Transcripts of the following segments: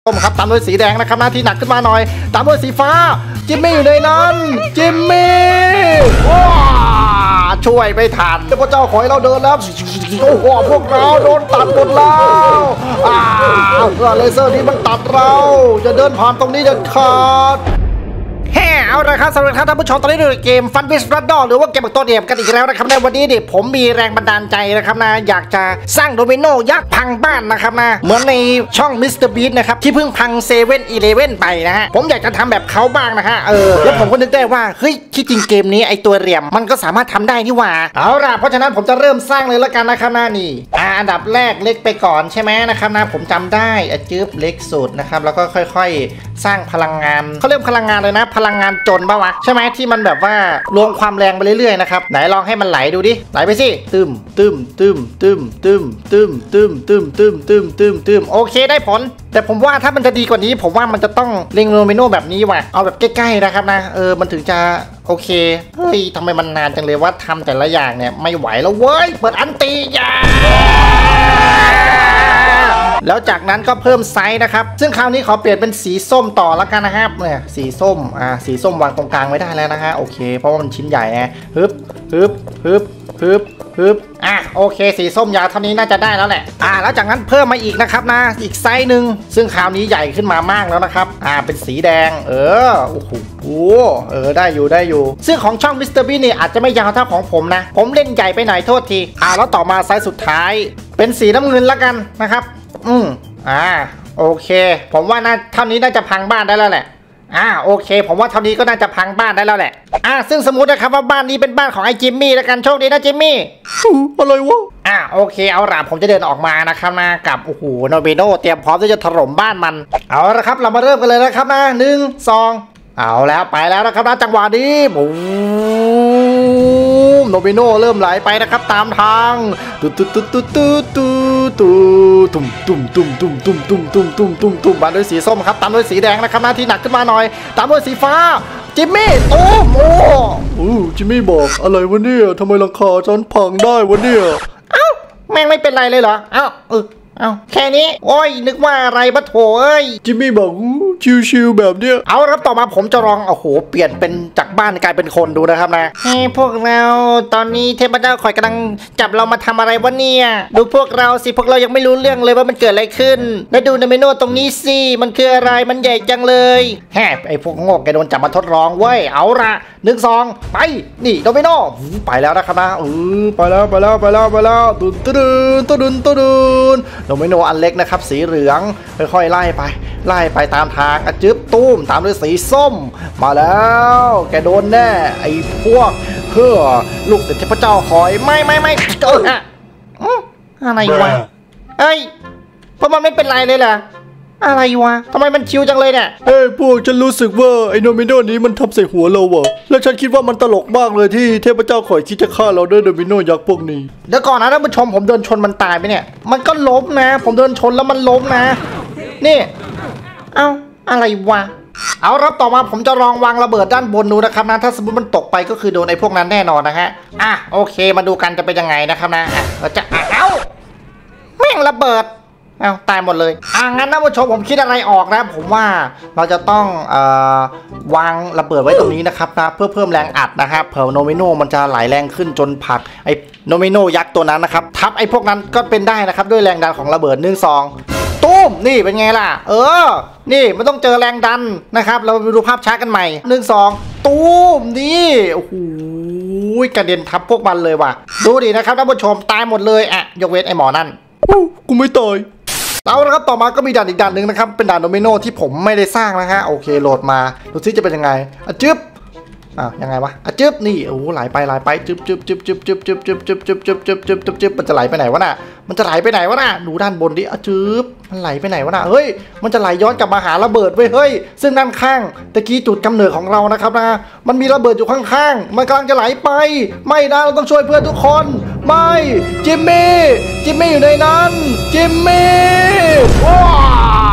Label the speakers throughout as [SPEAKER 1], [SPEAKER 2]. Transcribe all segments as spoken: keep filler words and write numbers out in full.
[SPEAKER 1] ส้มครับตามด้วยสีแดงนะครับหน้าที่หนักขึ้นมาหน่อยตามด้วยสีฟ้าจิมมี่อยู่ในนั้นจิมมี่ว้าช่วยไม่ทันพระเจ้าขอให้เราเดินแล้วโอ้โหพวกเราโดนตัดหมดแล้วอ้าวเลเซอร์นี้มันตัดเราจะเดินผ่านตรงนี้เด็ดขาดแฮ่เอาละครับสำหรับท่านผู้ชมตอนนี้ดูเกมฟันบิสรัดดอหรือว่าเกมตัวเดียมกันอีกแล้วนะครับในวันนี้เนี่ยผมมีแรงบันดาลใจนะครับนะอยากจะสร้างโดมิโนยักษ์พังบ้านนะครับนะเหมือนในช่องมิสเตอร์บีสนะครับที่เพิ่งพังเซเว่นอีเลฟเว่นไปนะฮะผมอยากจะทำแบบเขาบ้างนะฮะเออแล้วผมก็นึกได้ว่าเฮ้ยที่จริงเกมนี้ไอตัวเหลี่ยมมันก็สามารถทำได้นี่หว่าเอาล่ะเพราะฉะนั้นผมจะเริ่มสร้างเลยละกันนะครับนะนี่อ่าอันดับแรกเล็กไปก่อนใช่ไหมนะครับนะผมจำได้อะจืบเล็กสุดนะครับแล้วก็ค่อยๆสร้างพลังงานเขาเริ่มพลังงานเลยนะพลังงานจนบ้าวะใช่ไหมที่มันแบบว่าลวงความแรงไปเรื่อยๆนะครับไหนลองให้มันไหลดูดิไหลไปสิตึมตึมตึมตึมตึมตึมตึมตึมตึมตึมตึมตึมโอเคได้ผลแต่ผมว่าถ้ามันจะดีกว่านี้ผมว่ามันจะต้องเล็งโดมิโนแบบนี้ว่ะเอาแบบใกล้ๆนะครับนะเออมันถึงจะโอเคเฮ้ยทำไมมันนานจังเลยว่าทำแต่ละอย่างเนี่ยไม่ไหวแล้วเว้ยเปิดอันตียาแล้วจากนั้นก็เพิ่มไซส์นะครับซึ่งคราวนี้ขอเปลี่ยนเป็นสีส้มต่อแล้วกันนะครับเนี่ยสีส้มอ่าสีส้มวางตรงกลางไม่ได้แล้วนะฮะโอเคเพราะว่ามันชิ้นใหญ่ไงฮึบฮึบฮึบฮึบฮึบอ่ะโอเคสีส้มยาวเท่านี้น่าจะได้แล้วแหละอ่าแล้วจากนั้นเพิ่มมาอีกนะครับนะอีกไซส์หนึ่งซึ่งคราวนี้ใหญ่ขึ้นมามากแล้วนะครับอ่าเป็นสีแดงเออโอ้โหเออได้อยู่ได้อยู่ซึ่งของช่องมิสเตอร์บีนี่อาจจะไม่ยาวเท่าของผมนะผมเล่นใหญ่ไปหน่อยโทษทีอ่าแล้วต่อมาไซส์สุดท้ายเป็นสีน้ำเงินแล้วกันนะครับอืมอ่าโอเคผมว่าน่าเท่านี้น่าจะพังบ้านได้แล้วแหละอ่าโอเคผมว่าเท่านี้ก็น่าจะพังบ้านได้แล้วแหละอ่าซึ่งสมมตินะครับว่าบ้านนี้เป็นบ้านของไอ้จิมมี่แล้วกันโชคดีนะจิมมี่อะไรวะอ่าโอเคเอาล่ะผมจะเดินออกมานะครับนะกับโอ้โหโนเบโนเตรียมพร้อมที่จะถล่มบ้านมันเอาละครับเรามาเริ่มกันเลยนะครับนะหนึ่งสองเอาแล้วไปแล้วนะครับนะจังหวะนี้บูมโนเบโนเริ่มไหลไปนะครับตามทางตุ๊ดตุ๊ดตุ๊ดตุ๊ดตุ๊ดตุ๊ดตุ่มตุ่มตุ่มตุ่มตุ่มตุ่มตุ่มตุ่มตุ่มตุ่มมาด้วยสีส้มครับตามด้วยสีแดงนะครับหน้าที่หนักขึ้นมาหน่อยตามด้วยสีฟ้าจิมมี่ตูมโอ้โอ้จิมมี่บอกอะไรวะเนี่ยทำไมหลังคาฉันพังได้วะเนี่ยเอ้าแม่งไม่เป็นไรเลยเหรอเอ้าเออเอาแค่นี้โอ้ยนึกว่าอะไรปะโถเอ้ยจิมมี่บอกชิวๆแบบเนี้ยเอาครับต่อมาผมจะลองโอ้โหเปลี่ยนเป็นจากบ้านกลายเป็นคนดูนะครับนะเฮ้พวกเราตอนนี้เทพเจ้าคอยกำลังจับเรามาทำอะไรวะเนี่ยดูพวกเราสิพวกเรายังไม่รู้เรื่องเลยว่ามันเกิดอะไรขึ้นแล้วดูในเมนูตรงนี้สิมันคืออะไรมันใหญ่จังเลยแฮไอพวกโง่แกโดนจับมาทดลองเว้ยเอาละหนึ่งสองไปนี่โดมิโนไปแล้วนะครับนะเออไปแล้วไปแล้วไปแล้วไปแล้วตุนตุนตุนตุนโดมิโนอันเล็กนะครับสีเหลืองค่อยๆไล่ไปไล่ไปตามทางกระจึบตุ้มตามด้วยสีส้มมาแล้วแกโดนแน่ไอ้พวกเพื่อลูกศิษย์เทพเจ้าคอยไม่ไม่ไม่เอออะไรวะเอ้ยเพราะมันไม่เป็นไรเลยเหรออะไรวะทำไมมันชิวจังเลยเนี่ยเฮ้ยพวกฉันรู้สึกว่าไอ้โนมิโนนี้มันทับใส่หัวเราวะแล้วฉันคิดว่ามันตลกมากเลยที่เทพเจ้าคอยคิดจะฆ่าเราด้วยโนมิโนยักษ์พวกนี้เดี๋ยวก่อนนะท่านผู้ชมผมเดินชนมันตายไปเนี่ยมันก็ล้มนะผมเดินชนแล้วมันล้มนะนี่เอ้าอะไรวะเอารับต่อมาผมจะลองวางระเบิดด้านบนดูนะครับนะถ้าสมมติมันตกไปก็คือโดนไอ้พวกนั้นแน่นอนนะฮะอ่ะโอเคมาดูกันจะเป็นยังไงนะครับนะอ่ะเราจะเอ้าแม่งระเบิดเอาตายหมดเลยอ่ะงั้นท่านผู้ชมผมคิดอะไรออกนะผมว่าเราจะต้องเอ่อวางระเบิดไว้ตรงนี้นะครับนะเพื่อเพิ่มแรงอัดนะครับเผื่อโนมิโนมันจะไหลแรงขึ้นจนผลักไอ้โนมิโนยักษ์ตัวนั้นนะครับทับไอ้พวกนั้นก็เป็นได้นะครับด้วยแรงดันของระเบิดหนึ่งสองตุ้มนี่เป็นไงล่ะเออนี่มันต้องเจอแรงดันนะครับเราไปดูภาพช้ากันใหม่หนึ่งสองตุ้มนี่โอ้โหกระเด็นทับพวกมันเลยว่ะดูดินะครับท่านผู้ชมตายหมดเลยอ่ะยกเว้นไอ้หมอนั่นกูไม่ตายเอาละครับต่อมาก็มีด่านอีกด่านหนึ่งนะครับเป็นด่านโดมิโนที่ผมไม่ได้สร้างนะฮะโอเคโหลดมาดูซิจะเป็นยังไงอ่ะจึ๊บอ่ะยังไงวะอ่ะจึ๊บนี่โอ้โหไหลไปไหลไปจึ๊บจึ๊บจึ๊บจึ๊บจึ๊บจึ๊บจึ๊บจึ๊บจึ๊บจึ๊บจึ๊บจึ๊บจึ๊บจึ๊บมันจะไหลไปไหนวะน่ะมันจะไหลไปไหนวะน่ะดูด้านบนดิอ่ะจึ๊บมันไหลไปไหนวะน่ะเฮ้ยมันจะไหลย้อนกลับมาหาระเบิดเว้ยเฮ้ยซึ่งด้านข้างตะกี้จุดกำเนิดของเรานะครับนะมันมีระเบิดอยู่ข้างๆมันกำลังจะไหลไปไม่นะเราต้องช่วยเพื่อนทุกคนไม่จิมมี่จิมมี่อยู่ในนั้นจิมมี่ว้า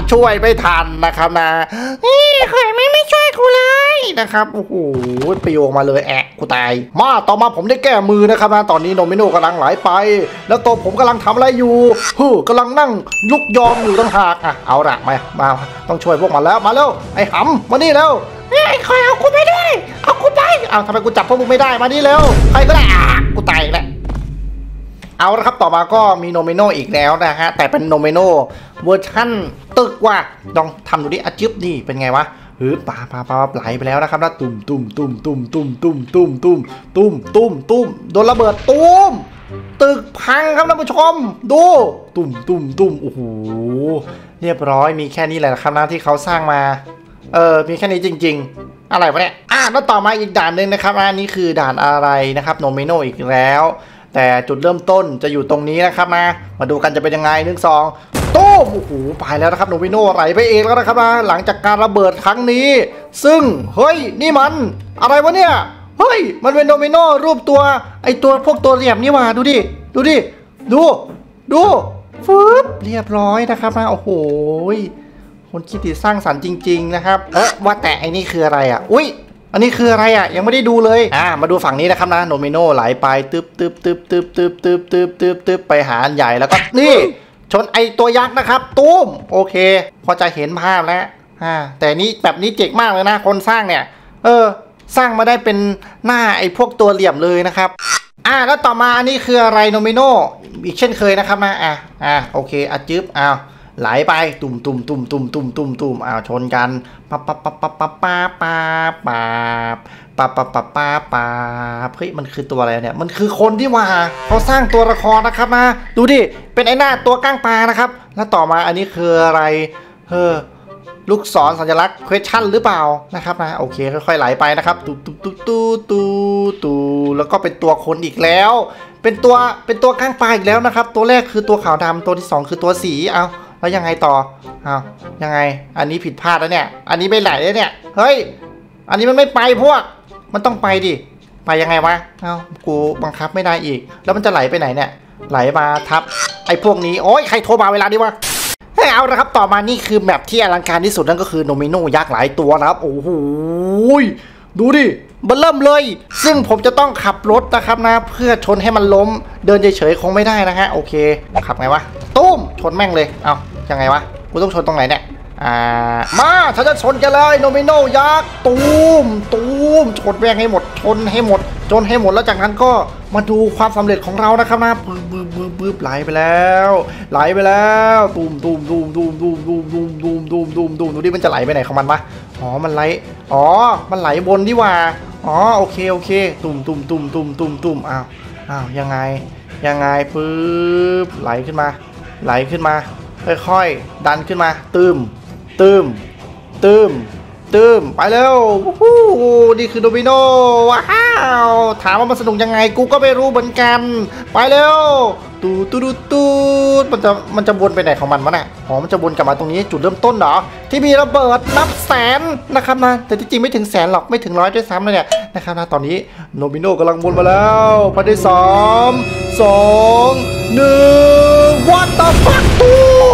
[SPEAKER 1] ช่วยไม่ทันนะครับนะนี่ใครไม่ไม่ช่วยกูเลยนะครับโอ้โหไปโยงมาเลยแอะกูตายมาต่อมาผมได้แก้มือนะครับนะตอนนี้โนมิโนกำลังไหลไปแล้วตัวผมกำลังทำอะไรอยู่ฮึกำลังนั่งยุกยอมอยู่ต่างหากอ่ะเอาละมามาต้องช่วยพวกมันแล้วมาแล้วไอ้หำมานี่แล้วไอ้ใครเอากูไปด้วยเอากูไปเอาทำไมกูจับพวกมึงไม่ได้มานี่เร็วใครก็ได้อ่ะกูตายแล้วเอาละครับต่อมาก็มีโนมิโนอีกแล้วนะฮะแต่เป็นโนมิโนเวอร์ชั่นตึกว่ะลองทำดูดิอาจิ๊บนี่เป็นไงวะเฮ้ยปาปาปาไหลไปแล้วนะครับแล้วตุ่มตุ่มตุ่มตุ่มตุ่มตุ่มตุ่มตุ่มตุ่มตุ่มตุ่มโดนระเบิดตุ่มตึกพังครับท่านผู้ชมดูตุ่มตุ่มตุ่มโอ้โหเรียบร้อยมีแค่นี้แหละครับนะที่เขาสร้างมาเออมีแค่นี้จริงๆอะไรวะเนี่ยอ่ะแล้วต่อมาอีกด่านหนึ่งนะครับอันนี้คือด่านอะไรนะครับโนมิโนอีกแล้วแต่จุดเริ่มต้นจะอยู่ตรงนี้นะครับนะมาดูกันจะเป็นยังไงหนึ่งสองตู้มโอ้โหไปแล้วนะครับโนมิโนไหลไปเองแล้วนะครับนะหลังจากการระเบิดครั้งนี้ซึ่งเฮ้ยนี่มันอะไรวะเนี่ยเฮ้ยมันเป็นโนมิโนรูปตัวไอตัวพวกตัวเหลี่ยมนี่ว่าดูดิดูดิดูดูฟึบเรียบร้อยนะครับนะโอ้โหคนคิดติดสร้างสรรค์จริงๆนะครับเอ๊ะว่าแต่ไอ้นี่คืออะไรอ่ะอุ้ยอันนี้คืออะไรอ่ะยังไม่ได้ดูเลยอ่ามาดูฝั่งนี้นะครับนะโนมิโนไหลไปตึ๊บตึ๊บตึ๊บตึ๊บตึ๊บตึ๊บตึ๊บตึ๊บตึ๊บไปหาอันใหญ่แล้วก็นี่ชนไอตัวยักษ์นะครับตุ้มโอเคพอจะเห็นภาพแล้วอ่าแต่นี้แบบนี้เจ๋งมากเลยนะคนสร้างเนี่ยเออสร้างมาได้เป็นหน้าไอพวกตัวเหลี่ยมเลยนะครับอ่าแล้วต่อมาอันนี้คืออะไรโนมิโนอีกเช่นเคยนะครับนะอ่าอ่าโอเคอ่ะจึ๊บอ้าวไหลไปตุ่มตุ่มตุ่มตุ่มตุ่มตุ่มตุ่มอ้าวชนกันปั๊บปั๊บปั๊บปั๊บปั๊บปั๊บปั๊บปั๊บปั๊บปั๊บปั๊บปั๊บปั๊บเฮ้ยมันคือตัวอะไรเนี่ยมันคือคนที่ว่าเขาสร้างตัวละครนะครับนะดูดิเป็นไอ้หน้าตัวก้างปลานะครับแล้วต่อมาอันนี้คืออะไรเฮ้อลูกศรสัญลักษณ์ question หรือเปล่านะครับนะโอเคค่อยๆไหลไปนะครับตูตูตูตูตูตูแล้วก็เป็นตัวคนอีกแล้วเป็นตัวเป็นตัวก้างปลาอีกแล้วนะครับตัวแรกคือตัวขาวดำตัวที่สองคือตัวสีเอาแล้วยังไงต่ออ้าวยังไงอันนี้ผิดพลาดแล้วเนี่ยอันนี้ไม่ไหลแล้วเนี่ยเฮ้ยอันนี้มันไม่ไปพวกมันต้องไปดิไปยังไงวะเอ้ากูบังคับไม่ได้อีกแล้วมันจะไหลไปไหนเนี่ยไหลมาทับไอ้พวกนี้โอ้ยใครโทรมาเวลานี้วะให้เอาละครับต่อมานี่คือแมปที่อลังการที่สุดนั่นก็คือโนมิโนยักษ์หลายตัวนะครับโอ้โหดูดิมันเริ่มเลยซึ่งผมจะต้องขับรถนะครับนะเพื่อชนให้มันล้มเดินเฉยๆคงไม่ได้นะฮะโอเคขับไงวะตุ้มชนแม่งเลยเอายังไงวะกูต้องชนตรงไหนเนี่ยอ่ามาฉันจะชนกันเลยโนมิโนยักษ์ตูมตูมชนแม่งให้หมดชนให้หมดชนให้หมดแล้วจากนั้นก็มาดูความสำเร็จของเรานะครับนะบึ้บบึ้บบึ้บบึ้บไหลไปแล้วไหลไปแล้วตูมตูมตูมตูมตูมตูมตูมตูมตูมตูมตูมดูดิมันจะไหลไปไหนของมันวะอ๋อมันไหลอ๋อมันไหลบนดีว่าอ๋อโอเคโอเคตุ่มตุ่มตุ่มตุ่มตุ่มตุ่มอ้าวอ้าวยังไงยังไงปึ๊บไหลขึ้นมาไหลขึ้นมาค่อยๆดันขึ้นมาตืมตืมตืมตืมไปแล้ววู้นี่คือโดมิโนว้าวถามว่ามันสนุกยังไงกูก็ไม่รู้เหมือนกันไปแล้วตูตูตูตูมันจะมันจะวนไปไหนของมันวะเนี่ยอ๋อมันจะวนกลับมาตรงนี้จุดเริ่มต้นเหรอที่มีระเบิดนับแสนนะครับนะแต่ที่จริงไม่ถึงแสนหรอกไม่ถึงร้อยด้วยซ้ำเลยเนี่ยนะครับนะตอนนี้โนมิโนกำลังวนมาแล้วภายในสามสองหนึ่งวัตถุฟักตู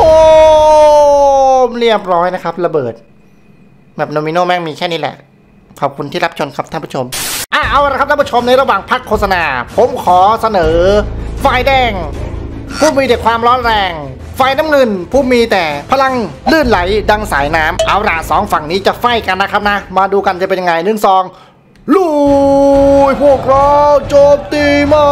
[SPEAKER 1] มเรียบร้อยนะครับระเบิดแบบโนมิโนแม่งมีแค่นี้แหละขอบคุณที่รับชมครับท่านผู้ชมอ่ะเอาละครับท่านผู้ชมในระหว่างพักโฆษณาผมขอเสนอไฟแดงผู้มีแต่ความร้อนแรงไฟน้ำเงินผู้มีแต่พลังลื่นไหลดังสายน้ำเอาละสองฝั่งนี้จะไฟกันนะครับนะมาดูกันจะเป็นยังไงหนึ่งสองลุยพวกเราโจมตี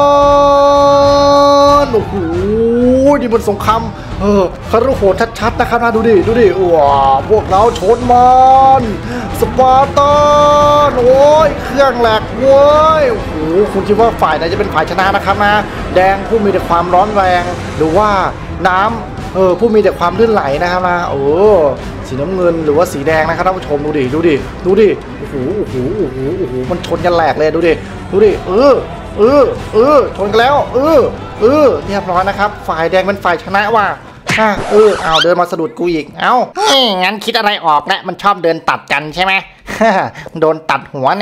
[SPEAKER 1] มันโอ้โหนี่มันสงครามเออคารุโหดชัดๆนะครับนะดูดิดูดิว้าพวกเราชนมันสปาร์ตันโอ้ยเครื่องแหลกเว้ยโอ้โหคุณคิดว่าฝ่ายไหนจะเป็นฝ่ายชนะนะครับนะแดงผู้มีแต่ความร้อนแรงหรือว่าน้ำเออผู้มีแต่ความลื่นไหลนะครับนะโอ้สีน้ำเงินหรือว่าสีแดงนะครับท่านผู้ชมดูดิดูดิดูดิโอ้โหโอ้โหโอ้โหโอ้โหมันชนกันแหลกเลยดูดิดูดิเออเออเออชนกันแล้วเออเออเรียบร้อยนะครับฝ่ายแดงเป็นฝ่ายชนะว่ะอ่ะเออเอาเดินมาสะดุดกูอีกเอ้างั้นคิดอะไรออกแล้วมันชอบเดินตัดกันใช่ไหมโดนตัดหัวแน่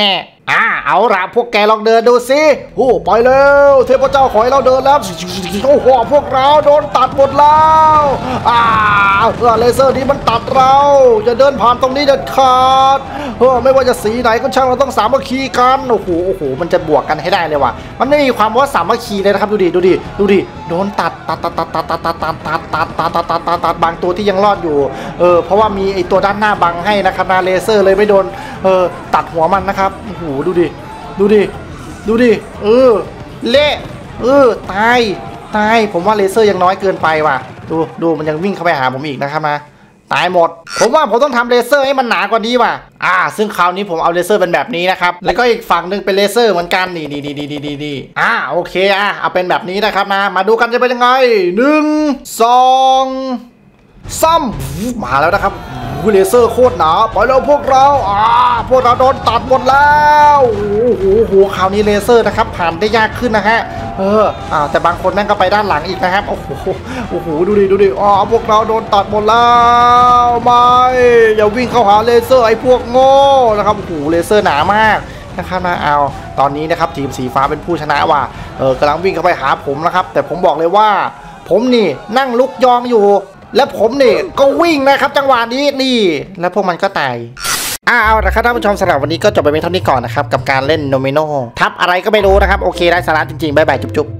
[SPEAKER 1] อ่าเอาละพวกแกลองเดินดูสิโอ้ไปแล้วเทพเจ้าขอให้เราเดินแล้วโอ้โหพวกเราโดนตัดหมดแล้วอ่าเลเซอร์นี้มันตัดเราจะเดินผ่านตรงนี้เด็ดขาดเออไม่ว่าจะสีไหนก็ช่างเราต้องสามัคคีกันโอ้โหโอ้โหมันจะบวกกันให้ได้เลยว่ะมันไม่มีความว่าสามัคคีเลยนะครับดูดิดูดิดูดิโดนตัดตัดตัดตัดตัดตัดตัดตัดตัดตัดตัดตัดตัดตัดตัดบางตัวที่ยังรอดอยู่เออเพราะว่ามีไอตัวด้านหน้าบังให้นะครับนาเลเซอร์เลยไม่โดนเออตัดหัวมันนะครับโอ้โหดูดิดูดิดูดิเออเละเออตายตายผมว่าเลเซอร์ยังน้อยเกินไปว่ะดูดูมันยังวิ่งเข้าไปหาผมอีกนะครับนะตายหมดผมว่าผมต้องทำเลเซอร์ให้มันหนากว่านี้ว่ะอ่าซึ่งคราวนี้ผมเอาเลเซอร์เป็นแบบนี้นะครับแล้วก็อีกฝั่งหนึ่งเป็นเลเซอร์เหมือนกันนี่นี่นี่นี่นี่นี่อ่าโอเคอ่ะเอาเป็นแบบนี้นะครับนะมาดูกันจะเป็นยังไงหนึ่งสองซ้ำมาแล้วนะครับเลเซอร์โคตรหนาไปแล้วพวกเราอ่าพวกเราโดนตัดหมดแล้วโอ้โหโอ้โหคราวนี้เลเซอร์นะครับผ่านได้ยากขึ้นนะฮะเอออ่าแต่บางคนนั่งก็ไปด้านหลังอีกนะครับโอ้โหโอ้โหดูดิดูดิอ๋อพวกเราโดนตัดหมดแล้วไม่อย่าวิ่งเข้าหาเลเซอร์ไอ้พวกโง่นะครับโอ้โหเลเซอร์หนามากนะครับนะเอาตอนนี้นะครับทีมสีฟ้าเป็นผู้ชนะว่ะเออกำลังวิ่งเข้าไปหาผมนะครับแต่ผมบอกเลยว่าผมนี่นั่งลุกยองอยู่แล้วผมเนี่ยก็วิ่งนะครับจังหวะนี้นี่แล้วพวกมันก็ตายอ้าวนะครับท่านผู้ชมสำหรับวันนี้ก็จบไปเพียงเท่านี้ก่อนนะครับกับการเล่นโนมิโนทับอะไรก็ไม่รู้นะครับโอเคได้สาระจริงๆบ๊ายบายจุ๊บ